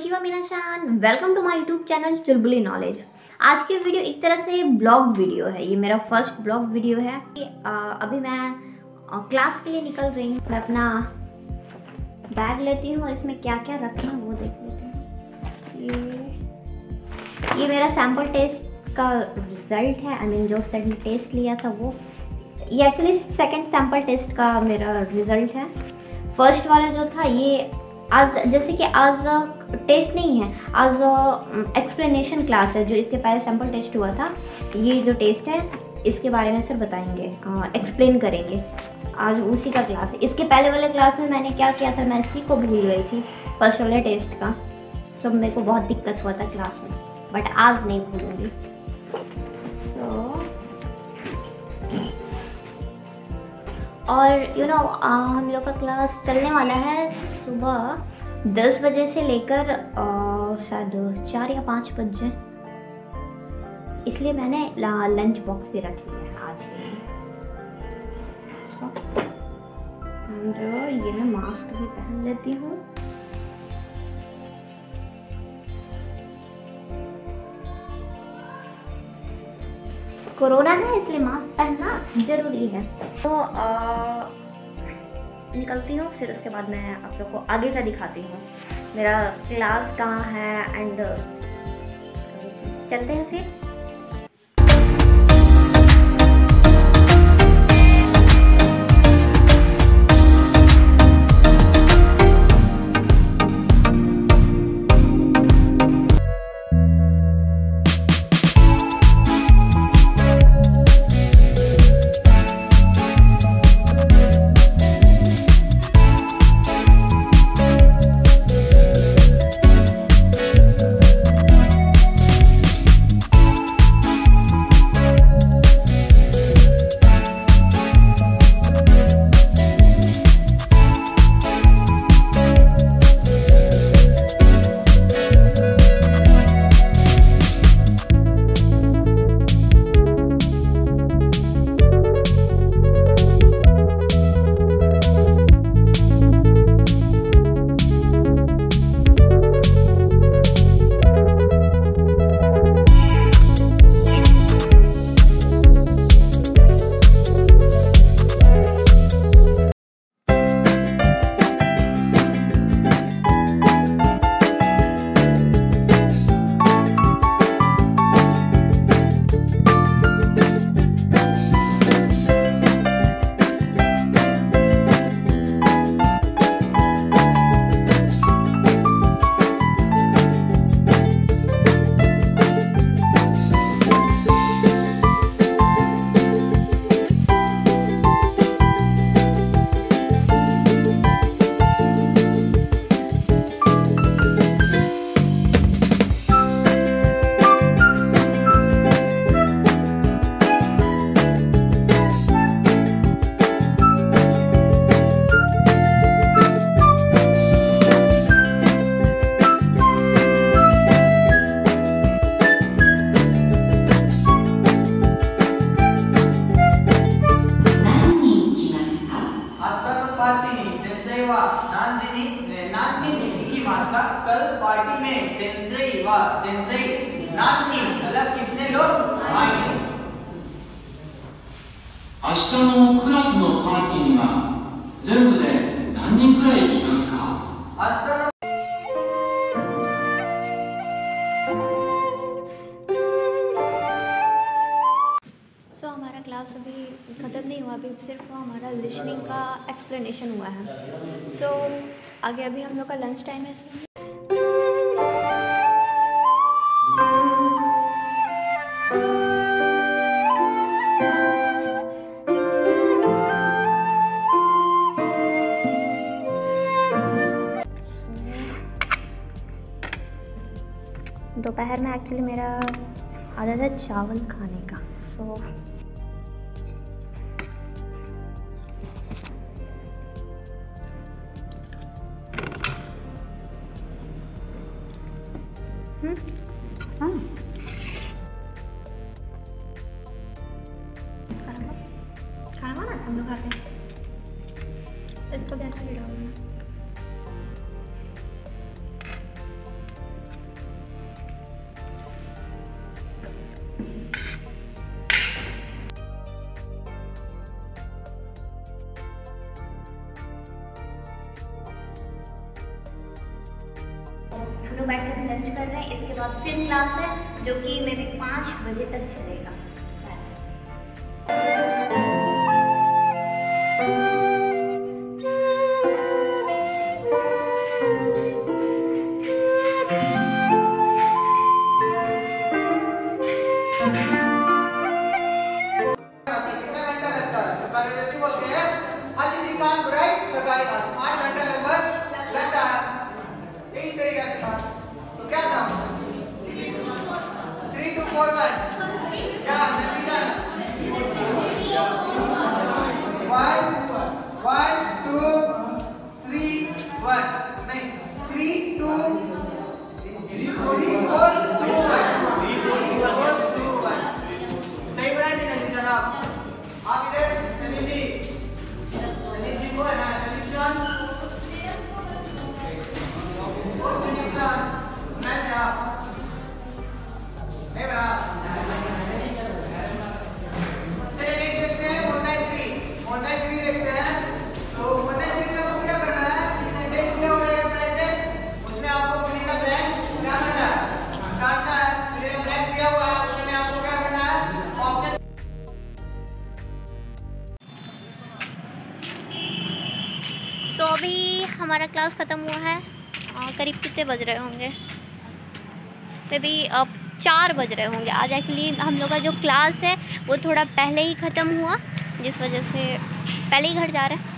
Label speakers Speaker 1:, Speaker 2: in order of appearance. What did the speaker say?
Speaker 1: Konnichiwa मिनाशान, welcome to my YouTube channel Chulbuli knowledge. आज की वीडियो एक तरह से ब्लॉग वीडियो है। ये मेरा फर्स्ट ब्लॉग वीडियो है। अभी मैं क्लास के लिए निकल रही हूँ। मैं अपना बैग लेती हूँ और इसमें क्या क्या रखना है वो देख लेती हूँ। ये मेरा सैम्पल टेस्ट का रिजल्ट है। आई मीन जो सेकंड टेस्ट लिया था वो, ये एक्चुअली सेकंड सैम्पल टेस्ट का मेरा रिजल्ट है। फर्स्ट वाला जो था ये आज, जैसे कि आज टेस्ट नहीं है, आज एक्सप्लेनेशन क्लास है। जो इसके पहले सैम्पल टेस्ट हुआ था, ये जो टेस्ट है इसके बारे में सर बताएंगे, एक्सप्लेन करेंगे। आज उसी का क्लास है। इसके पहले वाले क्लास में मैंने क्या किया था, मैं इसी को भूल गई थी फर्स्ट वाले टेस्ट का। तो मेरे को बहुत दिक्कत हुआ था क्लास में, बट आज नहीं भूलूँगी। और हम लोग का क्लास चलने वाला है सुबह 10 बजे से लेकर शायद 4 या 5 बजे, इसलिए मैंने लंच बॉक्स भी रख लिया है आज के लिए। ये मैं मास्क भी पहन लेती हूँ। कोरोना है इसलिए मास्क पहनना जरूरी है। तो निकलती हूँ, फिर उसके बाद मैं आप लोग को आगे का दिखाती हूँ मेरा क्लास कहाँ है। एंड चलते हैं फिर।
Speaker 2: कल पार्टी में सेंसेई वा सेंसेई नानी मतलब कितने लोग आएंगे।
Speaker 3: 明日のクラスのパーティーには全部で何人くらい来ますか？
Speaker 1: हमारा क्लास अभी ख़त्म नहीं हुआ, अभी सिर्फ हमारा लिसनिंग का एक्सप्लेनेशन हुआ है। आगे अभी हम लोग का लंच टाइम है। दोपहर में एक्चुअली मेरा आदत है चावल खाने का। हाँ, खाना ना हम लोग खाते हैं। इसको भी ऐसा डालना। हम लोग बैठ कर लंच कर रहे हैं। इसके बाद फिर क्लास है जो कि मे बी 5 बजे तक चलेगा तो अभी हमारा क्लास ख़त्म हुआ है। करीब कितने बज रहे होंगे, मे बी अब 4 बज रहे होंगे। आज एक्चुअली हम लोग का जो क्लास है वो थोड़ा पहले ही ख़त्म हुआ, जिस वजह से पहले ही घर जा रहे हैं।